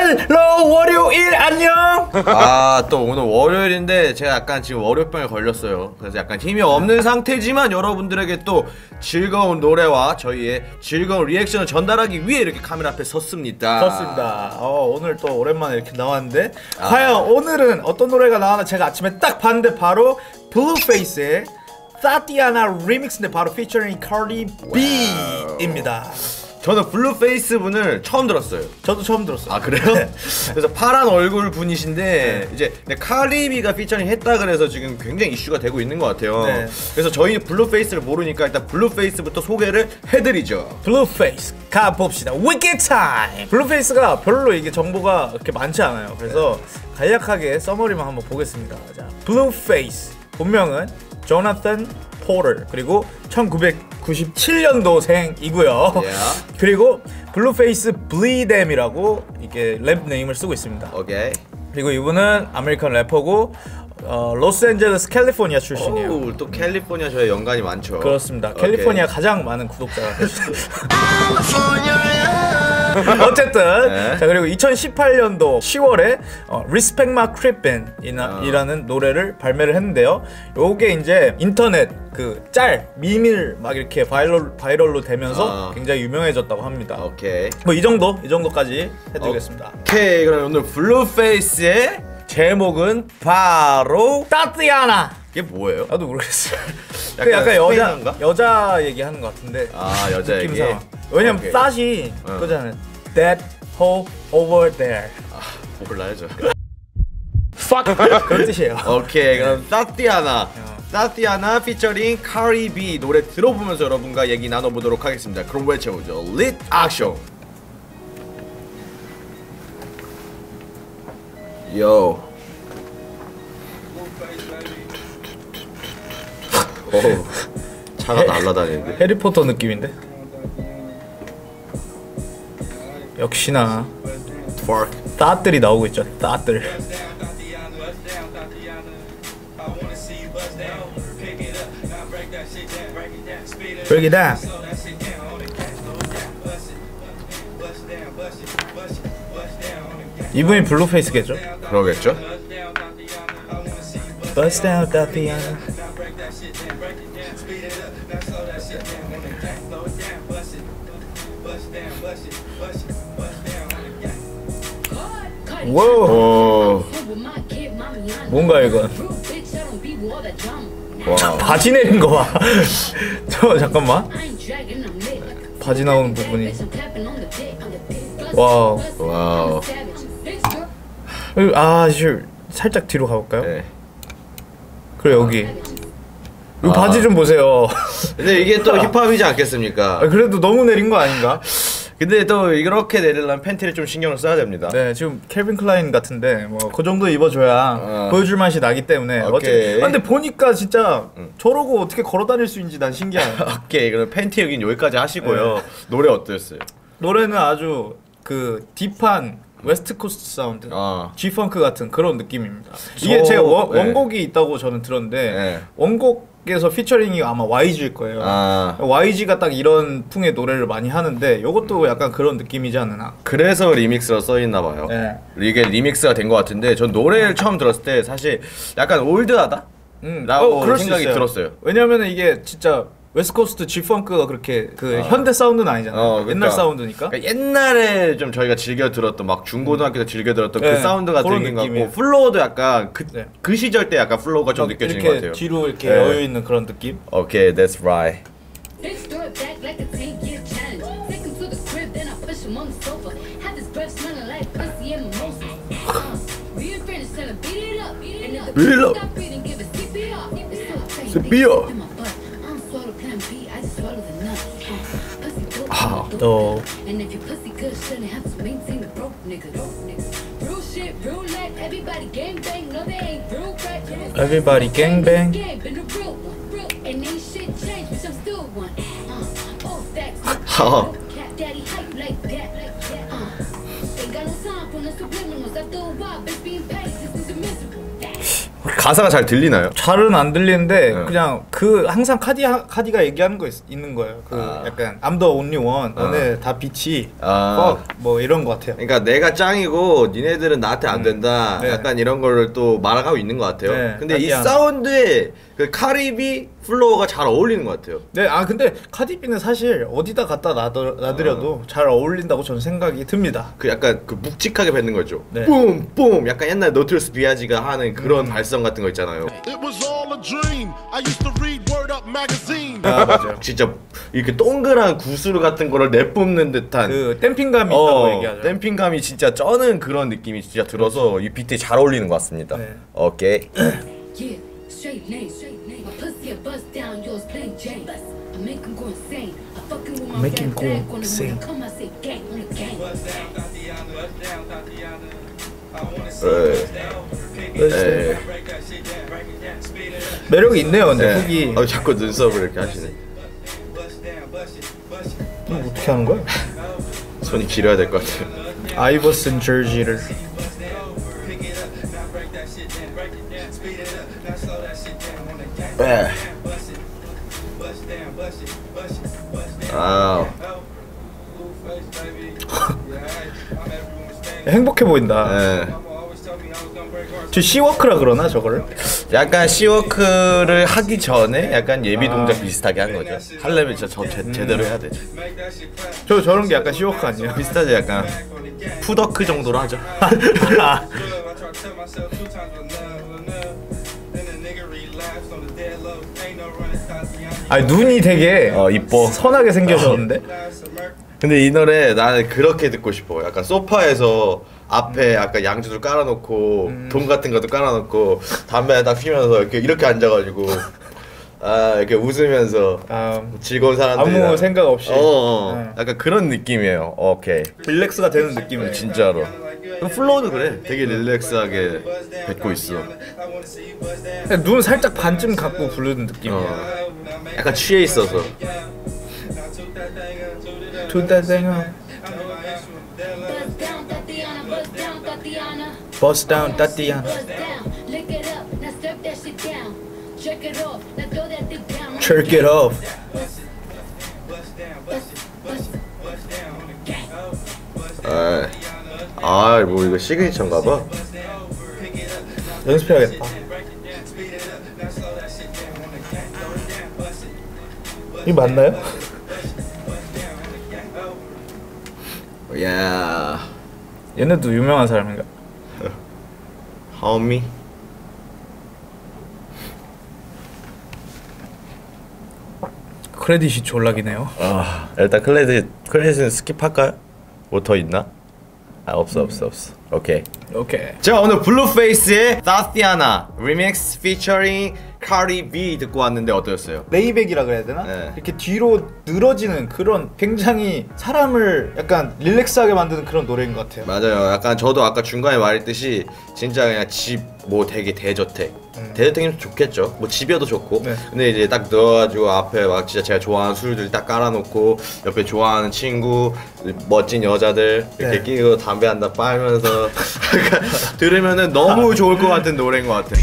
헬로 월요일 안녕. 또 오늘 월요일인데 제가 약간 지금 월요병에 걸렸어요. 그래서 약간 힘이 없는 상태지만 여러분들에게 또 즐거운 노래와 저희의 즐거운 리액션을 전달하기 위해 이렇게 카메라 앞에 섰습니다. 그렇습니다. 오늘 또 오랜만에 이렇게 나왔는데 과연 오늘은 어떤 노래가 나왔나 제가 아침에 딱 봤는데 바로 블루페이스의 타티아나 리믹스인데 바로 피처링 카디 B입니다. 저는 블루페이스 분을 처음 들었어요. 저도 처음 들었어요. 아 그래요? 네. 그래서 파란 얼굴 분이신데 이제 카리비가 피처링 했다 그래서 지금 굉장히 이슈가 되고 있는 것 같아요. 네. 그래서 저희 블루페이스를 모르니까 일단 블루페이스부터 소개를 해드리죠. 블루페이스 가봅시다. 위켓 타임. 블루페이스가 별로 이게 정보가 그렇게 많지 않아요. 그래서 간략하게 서머리만 한번 보겠습니다. 자, 블루페이스 본명은 조나탄 포터, 그리고 1997년도생이고요. Yeah. 그리고 블루페이스 블리뎀이라고 이게 랩 네임을 쓰고 있습니다. 오케이. 그리고 이분은 아메리칸 래퍼고 로스앤젤레스 캘리포니아 출신이에요. 오, 또 캘리포니아 저의 연관이 많죠. 그렇습니다. 오케이. 캘리포니아 가장 많은 구독자가 계십니다. 어쨌든 네. 자, 그리고 2018년도 10월에 Respect My Creepin'이라는 노래를 발매를 했는데요. 요게 이제 인터넷 그 짤 밈을 막 이렇게 바이럴로 되면서 굉장히 유명해졌다고 합니다. 오케이. 뭐 이 정도까지 해드리겠습니다. 오케이, 그럼 오늘 블루페이스의 제목은 바로 타티아나. 이게 뭐예요? 나도 모르겠어요. 약간 약간 스페인어인가? 여자 얘기하는 것 같은데. 아, 여자 얘기. 느낌상. 왜냐면 오케이. that이 그거잖아요. That hole over there. 몰라야죠. Fuck. 그런 뜻이에요. 오케이, 그럼 타티아나 피처링 카리비 노래 들어보면서 여러분과 얘기 나눠보도록 하겠습니다. 그럼 외쳐보죠. lit 액션. 요. 오, 차가 날라다니는데. 해리포터 느낌인데. 역시나 Fuck. 따들이 나오고 있죠. 따들. Break it down. 이분이 블루페이스겠죠? 그러겠죠? Bust down, Tatiana. 와우. 뭔가 이건. 와. 바지 내린 거 봐. 저 잠깐만. 바지 나오는 부분이. 와우. 와우. 살짝 뒤로 가볼까요? 네. 그리고 여기. 이 바지 좀 보세요. 근데 이게 또 힙합이지 않겠습니까? 그래도 너무 내린 거 아닌가? 근데 또 이렇게 내리려면 팬티를 좀 신경을 써야 됩니다. 네, 지금 캘빈 클라인 같은데 뭐 그 정도 입어줘야 보여줄 맛이 나기 때문에. 오케이. 근데 보니까 진짜 저러고 어떻게 걸어다닐 수 있는지 난 신기하네. 오케이, 그럼 팬티 얘기는 여기까지 하시고요. 네. 노래 어땠어요? 노래는 아주 그 딥한 웨스트 코스트 사운드, G-펑크 같은 그런 느낌입니다. 이게 제가 원곡이 있다고 저는 들었는데 원곡에서 피처링이 아마 YG일 거예요. YG가 딱 이런 풍의 노래를 많이 하는데 이것도 약간 그런 느낌이지 않나. 그래서 리믹스가 써있나 봐요. 네. 이게 리믹스가 된 것 같은데 전 노래를 처음 들었을 때 사실 약간 올드하다? 라고 생각이 들었어요. 왜냐면 이게 진짜 웨스트코스트 G-펑크가 그렇게 그 현대 사운드는 아니잖아요. 그러니까, 옛날 사운드니까. 그러니까 옛날에 좀 저희가 즐겨 들었던 막 중고등학교 때 즐겨 들었던 그 사운드가 들린 것 같고 플로우도 약간 그 시절 때 약간 플로우가 좀 느껴지는 것 같아요. 이렇게 뒤로 이렇게 여유 있는 그런 느낌. 오케이, that's right. 또 Everybody gangbang. 가사가 잘 들리나요? 잘은 안 들리는데 그냥 그 항상 카디가 얘기하는 거 있는 거예요. 그 약간 I'm the only one. 너네 다 빛이 fuck 뭐 이런 거 같아요. 그러니까 내가 짱이고 니네들은 나한테 안 된다. 네. 약간 이런 거를 또 말하고 있는 것 같아요. 네, 근데 이 사운드에 그 카리비 플로어가 잘 어울리는 것 같아요. 네, 근데 카디비는 사실 어디다 갖다 놔드려도 잘 어울린다고 저는 생각이 듭니다. 그 약간 그 묵직하게 뱉는 거죠. 네. 뿜뿜 약간 옛날 노트리스 비아지가 하는 그런 발성 같은 거 있잖아요. 맞아요. 진짜 이렇게 동그란 구슬 같은 거를 내뿜는 듯한 그 댐핑감이 있다고 얘기하죠. 댐핑감이 진짜 쩌는 그런 느낌이 진짜 들어서 이 비트에 잘 어울리는 것 같습니다. 네. 오케이. Making go insane. 매력이 있네요, 근데 훅이. 자꾸 눈썹을 이렇게 하시네. 어떻게 하는 거야? 손이 길어야 될 것 같아요. 아이버슨 저지를. 행복해 보인다. 네. 저 시워크라 그러나 저거를? 약간 시워크를 하기 전에 약간 예비 동작 비슷하게 한 거죠. 하려면 제대로 해야 되죠. 저런 게 약간 시워크 아니에요? 비슷하죠. 약간 푸더크 정도로 하죠. 눈이 되게 이뻐 선하게 생겨졌는데. 근데 이 노래 나는 그렇게 듣고 싶어. 약간 소파에서 앞에 약간 양주도 깔아놓고 돈 같은 것도 깔아놓고 담배 딱 피면서 이렇게 앉아가지고 이렇게 웃으면서 즐거운 사람들이 아무 생각 없이 약간 그런 느낌이에요. 오케이. 릴렉스가 되는 느낌이에요. 진짜로. 플로우도 그래. 되게 릴렉스하게 뱉고 있어. 눈 살짝 반쯤 감고 부르는 느낌이야. 약간 취해 있어서. Bust down, Tatiana. Jerk it off. 뭐 이거 시그니처인가 봐. 연습해야겠다. 이게 맞나요? 야. 얘네도 유명한 사람인가? 하오미. 크레딧이 졸라기네요. 일단 크레딧은 스킵할까요? 뭐 더 있나? 없어. 오케이. 자, 오늘 블루페이스의 Tatiana 리믹스 피처링 카디 B 듣고 왔는데 어떠셨어요? 레이백이라 그래야 되나? 네. 이렇게 뒤로 늘어지는 그런 굉장히 사람을 약간 릴렉스하게 만드는 그런 노래인 것 같아요. 맞아요. 약간 저도 아까 중간에 말했듯이 진짜 그냥 집 뭐 되게 대저택. 대저택이면 좋겠죠. 뭐 집이어도 좋고. 네. 근데 이제 딱 넣어가지고 앞에 막 진짜 제가 좋아하는 술들 딱 깔아놓고 옆에 좋아하는 친구, 멋진 여자들 이렇게 끼고 담배 한 대 빨면서 들으면은 너무 좋을 것 같은 노래인 것 같아.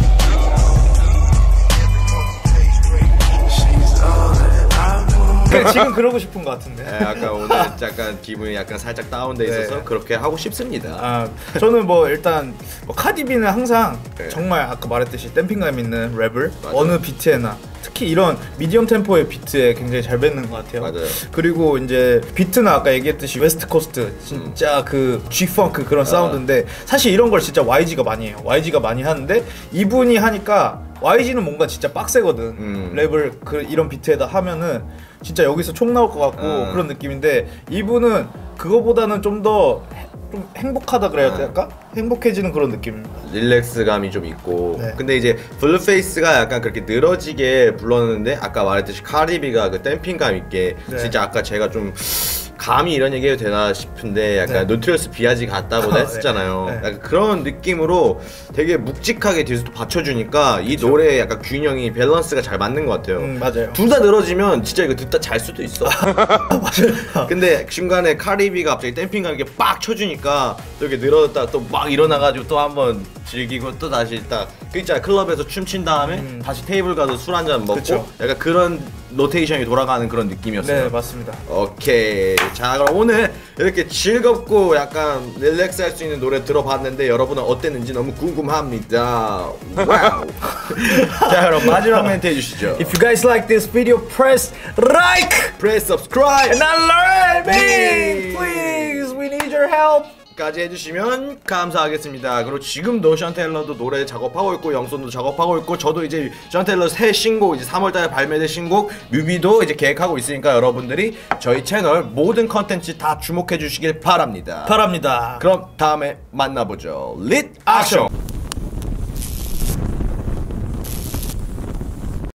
지금 그러고 싶은 것 같은데. 약간 오늘 약간 기분이 약간 살짝 다운돼 있어서 그렇게 하고 싶습니다. 저는 뭐 일단 카디비는 항상 정말 아까 말했듯이 댐핑감 있는 랩을 어느 비트에나 특히 이런 미디엄 템포의 비트에 굉장히 잘 뱉는 것 같아요. 맞아요. 그리고 이제 비트는 아까 얘기했듯이 웨스트 코스트 진짜 그 G-펑크 그런 사운드인데 사실 이런 걸 진짜 YG가 많이 해요. YG가 많이 하는데 이분이 하니까 YG는 뭔가 진짜 빡세거든. 랩을 이런 비트에다 하면은 진짜 여기서 총 나올 것 같고 그런 느낌인데 이분은 그거보다는 좀 더 좀 행복하다 그래야 될까? 행복해지는 그런 느낌입니다. 릴렉스감이 좀 있고. 근데 이제 블루페이스가 약간 그렇게 늘어지게 불렀는데 아까 말했듯이 카디비가 그 댐핑감 있게 진짜 아까 제가 좀 감히 이런 얘기해도 되나 싶은데 약간 노트리어스 비아지 같다고 했었잖아요. 약간 그런 느낌으로 되게 묵직하게 뒤에서 또 받쳐주니까 이 노래의 약간 균형이 밸런스가 잘 맞는 것 같아요. 맞아요. 둘 다 늘어지면 진짜 이거 듣다 잘 수도 있어. 맞아요. 근데 중간에 카리비가 갑자기 댐핑감 이렇게 빡 쳐주니까 또 이렇게 늘어졌다가 또 막 일어나가지고 또 한번 즐기고 또 다시 딱 그 있잖아, 클럽에서 춤춘 다음에 다시 테이블 가서 술 한잔 먹고 그쵸. 약간 그런 로테이션이 돌아가는 그런 느낌이었어요. 네, 맞습니다. 오케이. 자, 그럼 오늘 이렇게 즐겁고 약간 릴렉스 할 수 있는 노래 들어봤는데 여러분은 어땠는지 너무 궁금합니다. 와우. 자, 그럼 마지막 멘트 해주시죠. If you guys like this video, press like, press subscribe and alert me, please. We need your help. 까지 해주시면 감사하겠습니다. 그리고 지금도 션 테일러도 노래 작업하고 있고 영손도 작업하고 있고 저도 이제 션 테일러 새 신곡 이제 3월달에 발매될 신곡 뮤비도 이제 계획하고 있으니까 여러분들이 저희 채널 모든 컨텐츠 다 주목해 주시길 바랍니다. 바랍니다. 그럼 다음에 만나보죠. 릿 액션.